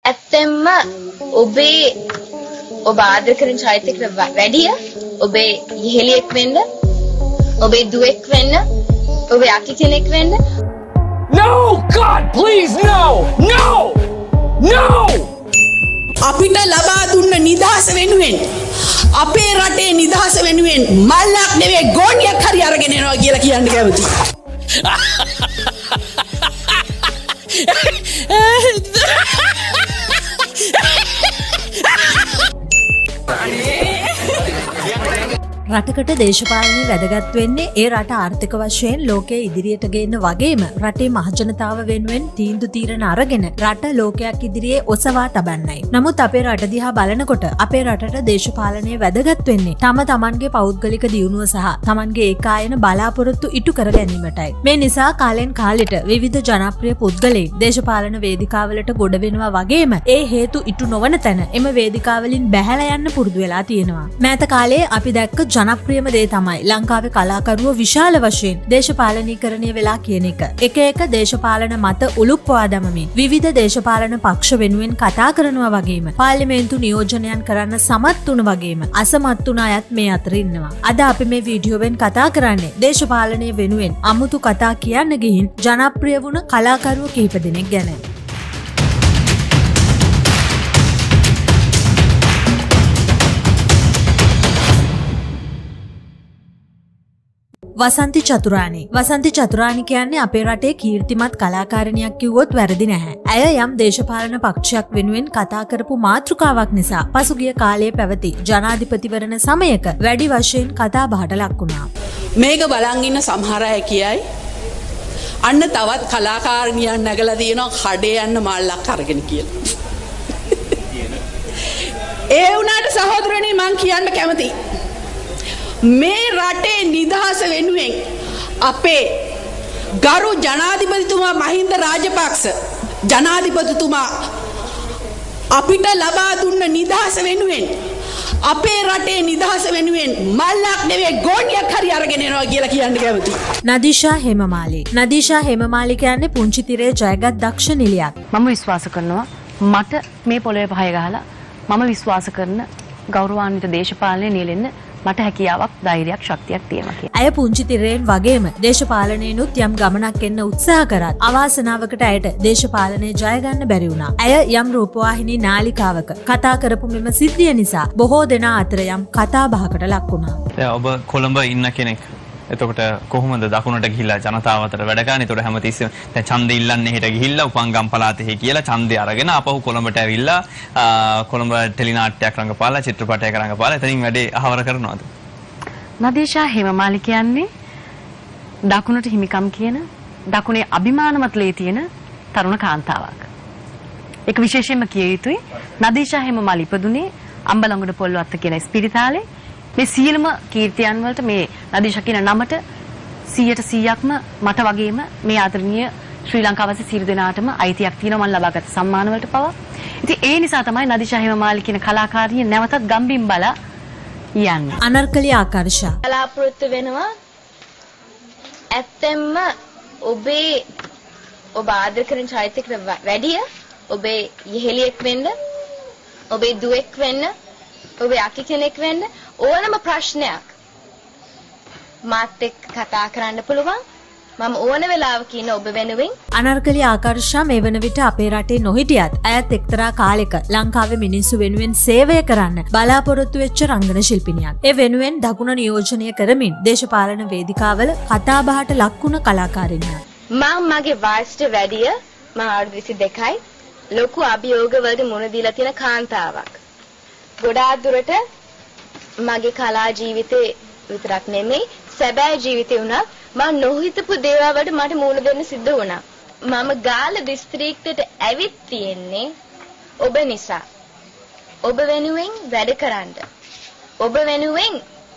ඇත්තෙන්ම ඔබ ආදර කරන චෛත්‍යකට වැඩිය ඔබේ ඉහෙලියෙක් වෙන්න, ඔබේ දුවෙක් වෙන්න, ඔබේ අකි කෙනෙක් වෙන්න. No, God, please, no, no, no. අපිට ලබා දුන්න නිදහස වෙනුවෙන් අපේ රටේ නිදහස වෙනුවෙන් මල්ලක් නෙවෙයි ගෝණියක් හරි අරගෙන එනවා කියලා කියන්න කැමතියි. රටකට දේශපාලනය වැදගත් වෙන්නේ ඒ රට ආර්ථික වශයෙන් ලෝකයේ ඉදිරියට ගේන්න වගේම රටේ මහජනතාව වෙනුවෙන් තීන්දුව తీරන අරගෙන රට ලෝකයක් ඉදිරියේ ඔසවා තබන්නයි. නමුත් අපේ රට දිහා බලනකොට අපේ රටට දේශපාලනය වැදගත් වෙන්නේ තමන්ගේ පෞද්ගලික දියුණුව සහ තමන්ගේ ඒකායන බලාපොරොත්තු ඉටු කර ගැනීමටයි. මේ නිසා කාලෙන් කාලෙට විවිධ ජනප්‍රිය පුද්ගලයන් දේශපාලන වේදිකාවලට ගොඩ වෙනවා වගේම ඒ හේතු ඉටු නොවන තැන එම වේදිකාවලින් බැහැලා යන්න පුරුදු වෙලා තියෙනවා. මෑත කාලේ අපි දැක්ක ජනප්‍රියම දේ තමයි ලංකාවේ කලාකරුවෝ විශාල වශයෙන් දේශපාලනීකරණය වෙලා කියන එක. එක දේශපාලන මත උලුප්පවා දමමින් විවිධ දේශපාලන පක්ෂ වෙනුවෙන් කතා කරනවා වගේම පාර්ලිමේන්තු නියෝජනයන් කරන්න සමත් වුණ වගේම අසමත් වුණ අයත් මේ අතර ඉන්නවා. අද අපි මේ වීඩියෝවෙන් කතා කරන්නේ දේශපාලනය වෙනුවෙන් අමුතු කතා කියන්න ගිහින් ජනප්‍රිය වුණ කලාකරුවෝ කිහිප දෙනෙක් ගැන. වසන්ති චතුරානි කියන්නේ අපේ රටේ කීර්තිමත් කලාකාරිනියක් කිව්වොත් වැරදි නැහැ. ඇය යම් දේශපාලන පක්ෂයක් වෙනුවෙන් කතා කරපු මාතෘකාවක් නිසා පසුගිය කාලයේ පැවති ජනාධිපතිවරණ සමයක වැඩි වශයෙන් කතා බහට ලක් වුණා. මේක බලන් ඉන්න සමහර අය කියයි අන්න තවත් කලාකාරිනියක් නැගලා තියෙනවා කඩේ යන්න මල්ලක් අරගෙන කියලා. ඒ වුණාට සහෝදරයනි මං කියන්න කැමතියි. මේ රටේ නිදහස වෙනුවෙන් අපේ ගරු ජනාධිපතිතුමා මහින්ද රාජපක්ෂ ජනාධිපතිතුමා අපිට ලබා දුන්න නිදහස වෙනුවෙන් අපේ රටේ නිදහස වෙනුවෙන් මල්ලක් නෙවෙයි ගෝණියක් හරි අරගෙන එනවා කියලා කියන්න කැමතියි. නදීෂා හේමමාලි කියන්නේ පුංචි තිරේ ජයගත් දක්ෂ නිලියක්. මම විශ්වාස කරනවා මට මේ පොළවේ පහය ගහලා මම විශ්වාස කරන ගෞරවාන්විත දේශපාලනයේ නියැලෙන්න මට හැකියාවක් ධෛර්යයක් ශක්තියක් තියෙනවා කියලා. අය පුංචි තිරයෙන් වගේම දේශපාලනයේනුත් යම් ගමනක් එන්න උත්සාහ කරත් අවාසනාවකට ඇයට දේශපාලනය ජය ගන්න බැරි වුණා. ඇය යම් රූපවාහිනී නාලිකාවක කතා කරපු මෙම සිද්ධිය නිසා බොහෝ දෙනා අතර යම් කතා බහකට ලක් වුණා. ඔබ කොළඹ ඉන්න කෙනෙක්. එතකොට කොහොමද දකුණට ගිහිල්ලා ජනතාව අතර වැඩ කරන්නේ? එතකොට හැමතිස්සෙම දැන් ඡන්දෙ ඉල්ලන්නේ හෙට ගිහිල්ලා උපංගම් පළාතෙහි කියලා ඡන්දෙ අරගෙන ආපහු කොළඹට ඇවිල්ලා කොළඹ ටෙලිනාට්‍යයක් රංගපාලා චිත්‍රපටයක් රංගපාලා එතනින් වැඩේ අහවර කරනවද? නදීෂා හේමමාලි කියන්නේ දකුණට හිමිකම් කියන දකුණේ අභිමානමත්ලේ තියෙන තරුණ කාන්තාවක්. ඒක විශේෂයෙන්ම කිය යුතුයි. නදීෂා හේමමාලි ඉපදුනේ අම්බලංගොඩ පොල්වත්ත කියන ස්පිරිතාලේ. මේ සියලුම කීර්තියන් වලට මේ නදීෂා කියන නමට 100%ක්ම මට වගේම මේ ආදරණීය ශ්‍රී ලංකාවාසී සියලු දෙනාටම අයිතියක් තියෙනවා මම ලබාගත් සම්මාන වලට පවා. ඉතින් ඒ නිසා තමයි නදීෂා හේමමාලි කියන කලාකාරිය නැවතත් ගම්බින් බලා යන්නේ. අනර්කලී ආකර්ෂා බලාපොරොත්තු වෙනවා ඇත්තෙන්ම ඔබ ආදර කරන චෛත්‍යකට වැඩිය ඔබේ ඉහෙලියෙක් වෙන්න, ඔබේ දුවෙක් වෙන්න, ඔබේ අකි කෙනෙක් වෙන්න ඕනම ප්‍රශ්නයක් මාත් එක්ක කතා කරන්න පුළුවන්. මම ඕන වෙලාවක ඉන්න ඔබ වෙනුවෙන්. අනර්කලී ආකර්ෂා මේ වන විට අපේ රටේ නොහිටියත් අයත් එක්තරා කාලෙක ලංකාවේ මිනිස්සු වෙනුවෙන් සේවය කරන්න බලාපොරොත්තු වෙච්ච රංගන ශිල්පිනියක්. ඒ වෙනුවෙන් දකුණ නියෝජනය කරමින් දේශපාලන වේදිකාවල කතා බහට ලක් වුණ කලාකාරිනියක්. මම මගේ වයසට වැඩිය මම අවුරුදු 22යි ලොකු අභියෝග වලට මුහුණ දීලා තියෙන කාන්තාවක්. ගොඩාක් දුරට මගේ කලා ජීවිතේ විතරක් නෙමෙයි සැබෑ ජීවිතේ උනත් මම නොහිතපු දේවල් වලට මට මුහුණ දෙන්න සිද්ධ වුණා. මම ගාල්ල දිස්ත්‍රික්කයට ඇවිත් තියෙන්නේ ඔබ නිසා. ඔබ වෙනුවෙන් වැඩ කරන්න. ඔබ වෙනුවෙන්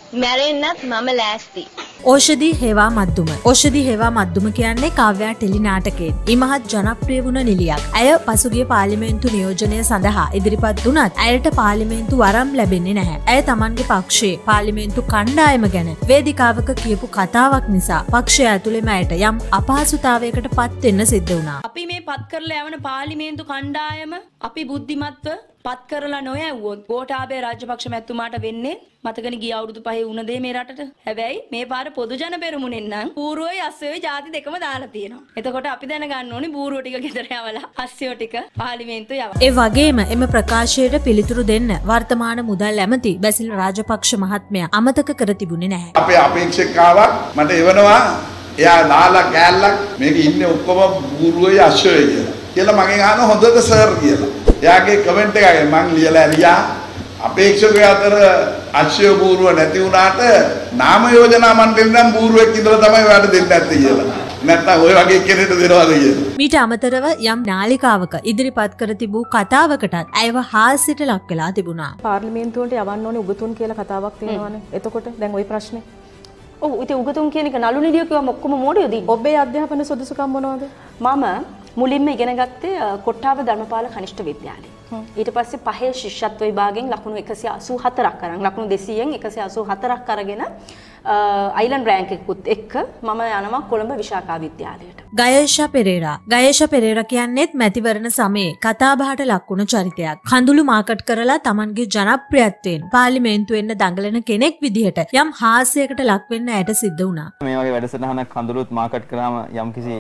මැරෙන්නත් මම ලෑස්ති. ඕෂධී හේවා මද්දුම. ඕෂධී හේවා මද්දුම කියන්නේ කාව්‍යා ටෙලි නාටකයෙන් ඉමහත් ජනප්‍රිය වුණ නිලියක්. ඇය පසුගිය පාර්ලිමේන්තු නියෝජනය සඳහා ඉදිරිපත් වුණත් ඇයට පාර්ලිමේන්තු වරම් ලැබෙන්නේ නැහැ. ඇය තමන්ගේ පක්ෂයේ පාර්ලිමේන්තු කණ්ඩායම ගැන වේදිකාවක කියපු කතාවක් නිසා පක්ෂය ඇතුළේම ඇයට යම් අපහසුතාවයකට පත් වෙන්න සිද්ධ වුණා. අපි මේ පත් කරලා යවන පාර්ලිමේන්තු කණ්ඩායම අපි බුද්ධිමත්ව පත් කරලා නොයවුවොත් ගෝඨාභය රාජපක්ෂ මැතිතුමාට වෙන්නේ මතකනේ ගිය අවුරුදු 5 වුණ දේ මේ රටට. හැබැයි මේ පාර පොදු ජන පෙරමුණෙන් නම් බූරුවෝයි අස්සයෝයි ಜಾති දෙකම දාලා තියෙනවා. එතකොට අපි දැනගන්න ඕනේ බූරුවෝ ටික ගෙදර යවලා අස්සයෝ ටික පාර්ලිමේන්තුව යවලා. ඒ වගේම එම ප්‍රකාශයට පිළිතුරු දෙන්න වර්තමාන මුදල් ඇමති බැසිල් රාජපක්ෂ මහත්මයා අමතක කර තිබුණේ නැහැ. අපේ අපේක්ෂකාවක් මට එවනවා එයා දාලා කෑල්ලක් මේක ඉන්නේ ඔක්කොම බූරුවෝයි අස්සයෝයි කියලා මගෙන් අහන හොඳද සර් කියලා. එයාගේ කමෙන්ට් එකයි මං ලියලා අපේක්ෂකයෝ අතර අක්ෂය බූරුව නැති වුණාට නාම යෝජනා මණ්ඩලෙන් නම් බූරුවෙක් ඉඳලා තමයි ඔයාලට දෙන්න ඇත්තේ කියලා. නැත්නම් ඔය වගේ කෙනෙක්ට දෙනවද කියලා. මීට අමතරව යම් නාලිකාවක ඉදිරිපත් කර තිබූ කතාවකටත් ඇයව හාස්‍යයට ලක් වෙලා තිබුණා. පාර්ලිමේන්තුවට යවන්න ඕනේ උගතුන් කියලා කතාවක් තියෙනවානේ. එතකොට දැන් ওই ප්‍රශ්නේ. ඔව් ඉතින් උගතුන් කියන එක නළු නිළිය කිව්වම ඔක්කොම මොඩියෝද? ඔබේ අධ්‍යාපන සුදුසුකම් මොනවද? මම මුලින්ම ඉගෙන ගත්තේ කොට්ටාව ධර්මපාල කනිෂ්ඨ විද්‍යාලයේ. ඊට පස්සේ පහේ ශිෂ්‍යත්ව විභාගයෙන් ලකුණු 184ක් අරන් ලකුණු 200න් 184ක් අරගෙන අයිලන්ඩ් රෑන්ක් එකකුත් එක්ක මම යනවා කොළඹ විශාඛා විද්‍යාලයට. ගයේෂා පෙරේරා. ගයේෂා පෙරේරා කියන්නේත් මැතිවරණ සමයේ කතාබහට ලක්වුණු චරිතයක්. කඳුළු මාකට් කරලා Tamanගේ ජනප්‍රියත්වයෙන් පාර්ලිමේන්තු වෙන්න දඟලන කෙනෙක් විදිහට යම් හාස්‍යයකට ලක් වෙන්න ඇයට සිද්ධ වුණා. මේ වගේ වැඩසටහනක් කඳුළුත් මාකට් කරාම යම්කිසි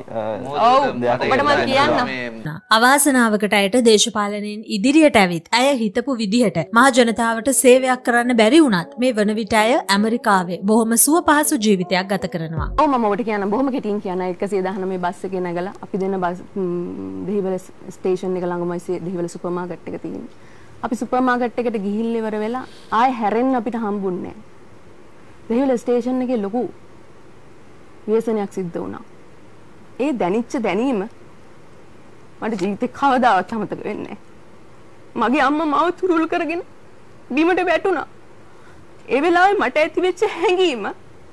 අවාසනාවකට ඇයට දේශපාලනයෙන් ඉදිරියට ඇවිත් ඇය හිතපු විදිහට මහ ජනතාවට සේවයක් කරන්න බැරි වුණත් මේ වන විට ඇය ඇමරිකාවේ බොහොම සුව පහසු ජීවිතයක් ගත කරනවා. ඔව් මම ඔබට කියන්න බොහොම කෙටියෙන් කියන්න 119 බස් එකේ නැගලා අපි දෙන බස් දෙහිවල ස්ටේෂන් එක ළඟමයි දෙහිවල සුපර් මාකට් එක තියෙන්නේ. අපි සුපර් මාකට් එකට ගිහිල්ලා ඉවර වෙලා ආයෙ හැරෙන්න අපිට හම්බුන්නේ නැහැ. දෙහිවල ස්ටේෂන් එකේ ලොකු ව්‍යසනයක් සිද්ධ වුණා. ඒ දැනිච්ච දැනීම මට ජීවිතේ කවදාවත් අමතක වෙන්නේ නැහැ. මගේ අම්මා මාව තුරුල් කරගෙන බිමට වැටුණා. ඒ වෙලාවේ මට ඇතිවෙච්ච හැඟීම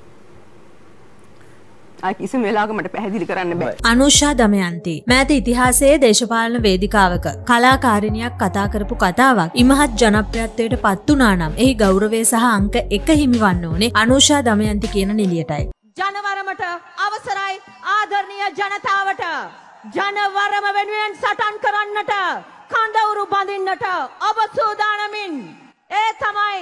කිසිම වෙලාවක මට පැහැදිලි කරන්න බෑ. අනුෂා දමයන්ති මෑත ඉතිහාසයේ දේශපාලන වේදිකාවක කලාකාරිනියක් කතා කරපු කතාවක් ඉමහත් ජනප්‍රියත්වයට පත් වුණා නම් එහි ගෞරවය සහ අංක 1 හිමිවන්න ඕනේ අනුෂා දමයන්ති කියන නිලියටයි. ජනවරමට අවසරයි ආදරණීය ජනතාවට ජනවරම වෙනුවෙන් සටන් කරන්නට කඳවුරු බඳින්නට ඔබ සූදානමින් ඒ තමයි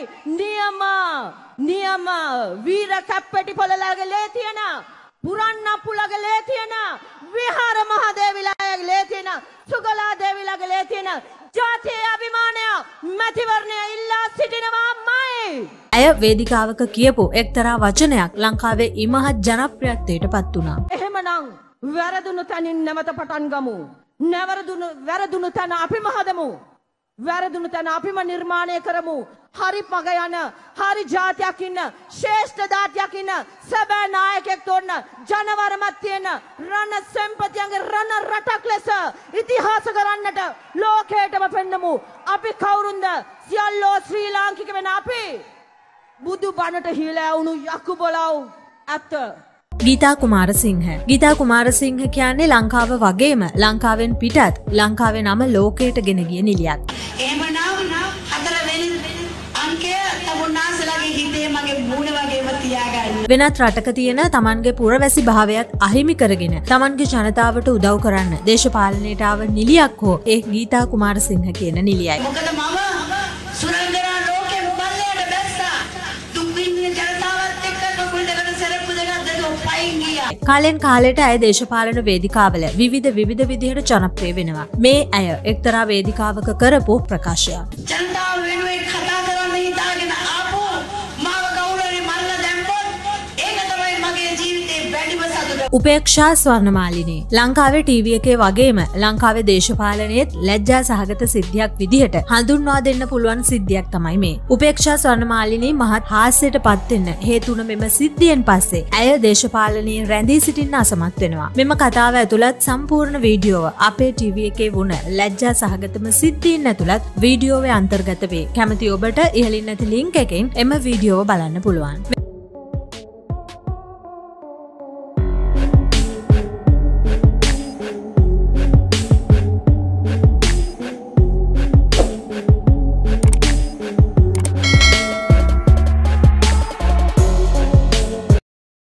නියම වීර කැප්පෙටිපොළලගේ ලේ තියෙන පුරන්නපුලගේ ලේ තියෙන විහාර මහදේවිලාගේ ලේ තියෙන සුගලා දේවිලාගේ ලේ තියෙන ජාතිය අභිමානය මැතිවරණය ඉල්ලා සිටිනවාමයි. ඇය වේදිකාවක කියපු එක්තරා වචනයක් ලංකාවේ ඉමහත් ජනප්‍රියත්වයට පත් වුණා. එහෙමනම් වැරදුණු තැනින් නැවත පටන් ගමු. වැරදුණු තැන අපිම හදමු. වැරදුණු තැන අපිම නිර්මාණය කරමු. හරි මග යන හරි ජාතියක් ඉන්න ශ්‍රේෂ්ඨ දාතියක් ඉන්න සැබෑ නායකයෙක් තෝරන ජනවරමත් තියෙන රණ සම්පතියන්ගේ රණ රටක් ලෙස ඉතිහාස කරන්නට ලෝකයටම පෙන්නමු. අපි කවුරුන්ද? සියල්ලෝ ශ්‍රී ලාංකික වෙන අපි බුදු බණට හිලා වුණු යකු බොලව් ඇත්ත. ගීතා කුමාරසිංහ කියන්නේ ලංකාව වගේම ලංකාවෙන් පිටත් ලංකාවේ නම ලෝකයට ගෙන ගිය නිලියක්. එහෙමනම් හතරවෙනි අංකය තමුන්නාසලාගේ හිතේ මගේ මූණ වගේම තියාගන්න. වෙනත් රටක තියෙන Tamanගේ පුරවැසි භාවයත් අහිමි කරගෙන Tamanගේ ජනතාවට උදව් කරන්න දේශපාලනයට ආව නිලියක් හෝ ඒ ගීතා කුමාරසිංහ කියන නිලියයි. මොකද මම සුරංගනා ලෝකෙ මොබල්ලයට බැස්සා. දුක් විඳින ජනතාවත් එක්ක කකුල් දෙකට සරප්පු දෙකක් පයින් ගියා. කාලෙන් කාලයට ඇය දේශපාලන වේදිකාවල විවිධ විදිහට ජනප්‍රිය වෙනවා. මේ ඇය එක්තරා වේදිකාවක කරපු ප්‍රකාශයක්. ජනතාව වෙනුවෙන් කතා කරන්න හිතාගෙන ආපු මාව කවුරුහරි මරලා දැම්මොත් ඒක තමයි මගේ ජීවිතේ වැඩිම සතුට. උපේක්ෂා ස්වර්ණමාලිනී ලංකාවේ ටීවී එකේ වගේම ලංකාවේ දේශපාලනයේත් ලැජ්ජා සහගත සිද්ධියක් විදිහට හඳුන්වා දෙන්න පුළුවන් සිද්ධියක් තමයි මේ. උපේක්ෂා ස්වර්ණමාලිනී මහත් හාස්‍යයට පත් වෙන්න හේතුන මෙම සිද්ධියෙන් පස්සේ ඇය දේශපාලනයේ රැඳී සිටින්න අසමත් වෙනවා. මෙම කතාව ඇතුළත් සම්පූර්ණ වීඩියෝව අපේ ටීවී එකේ වුණ ලැජ්ජා සහගතම සිද්ධීන් ඇතුළත් වීඩියෝවේ අන්තර්ගත වේ. කැමති ඔබට ඉහළින් නැති ලින්ක් එකෙන් එම වීඩියෝව බලන්න පුළුවන්.